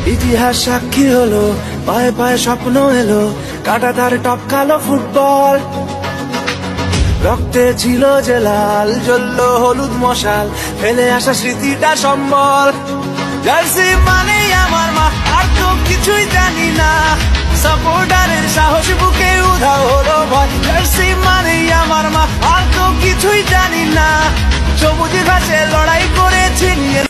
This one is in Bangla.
ইতিহাস সাক্ষী হলো, পায়ে পায়ে স্বপ্ন এলো, কাঁটাতার টপকালো ফুটবল। রক্তে ছিল যে লাল, জ্বলল হলুদ মশাল, ফেলে আসা স্মৃতিটা সম্বল। জার্সি মানেই আমার মা, আর তো কিছুই জানি না। সাপোর্টারের সাহস বুকে উধাও হলো ভয়। জার্সি মানেই আমার মা, আর তো কিছুই জানি না। সবুজ ঘাসে লড়াই করেছি।